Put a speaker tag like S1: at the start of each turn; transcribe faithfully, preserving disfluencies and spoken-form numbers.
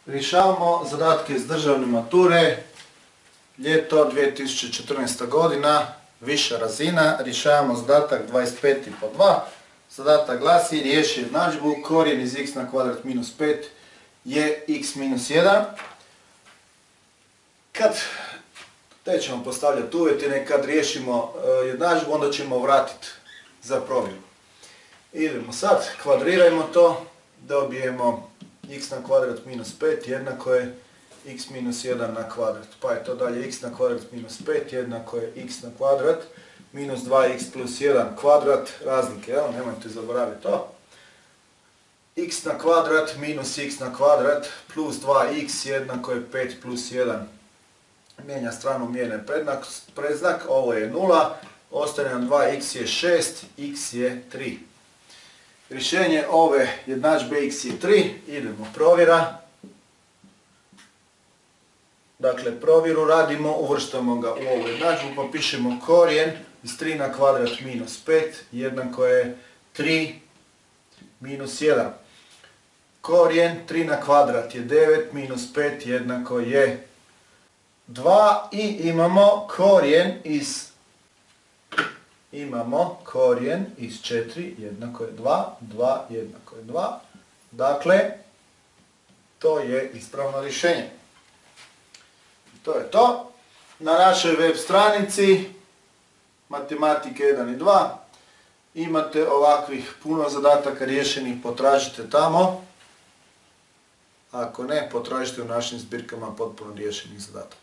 S1: Rješavamo zadatke iz državne mature, ljeto dvije tisuće četrnaesta godina, viša razina. Rješavamo zadatak dvadeset pet po dva. Zadatak glasi: riješi jednadžbu, korijen iz x na kvadrat minus pet je x minus jedan. Kad nećemo postavljati uvjete, kad riješimo jednadžbu, onda ćemo vratiti za provjeru. Idemo sad, kvadrirajmo to, dobijemo x na kvadrat minus pet jednako je x minus jedan na kvadrat. Pa je to dalje x na kvadrat minus pet jednako je x na kvadrat minus dva x plus jedan kvadrat razlike, evo, nemojte zaboraviti to. X na kvadrat minus x na kvadrat plus dva x jednako je pet plus jedan. Mijenja stranu, mijenja predznak, ovo je nula, ostane nam dva x je šest, x je tri. Rješenje ove jednadžbe x je tri, idemo provjera. Dakle, provjeru radimo, uvrštamo ga u ovu jednadžbu, pa pišemo korijen iz tri na kvadrat minus pet jednako je tri minus jedan. Korijen tri na kvadrat je devet minus pet jednako je dva i imamo korijen iz imamo korijen iz četiri jednako je dva, dva jednako je dva. Dakle, to je ispravno rješenje. To je to. Na našoj web stranici Matematike jedan i dva imate ovakvih puno zadataka riješenih, potražite tamo. Ako ne, potražite u našim zbirkama potpuno riješenih zadataka.